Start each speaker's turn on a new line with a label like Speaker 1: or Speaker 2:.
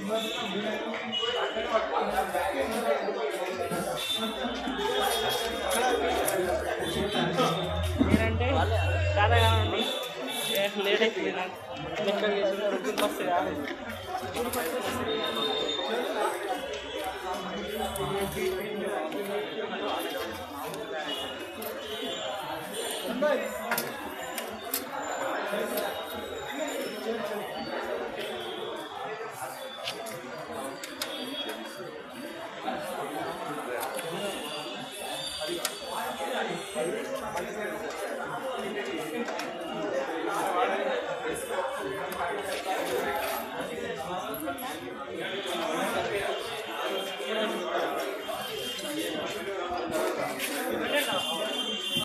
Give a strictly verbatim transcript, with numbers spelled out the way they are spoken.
Speaker 1: నేనంటే చాలా కాదండి లేట్ అయిపోయింది నాకు లెక్క చేసి వస్తే కాదు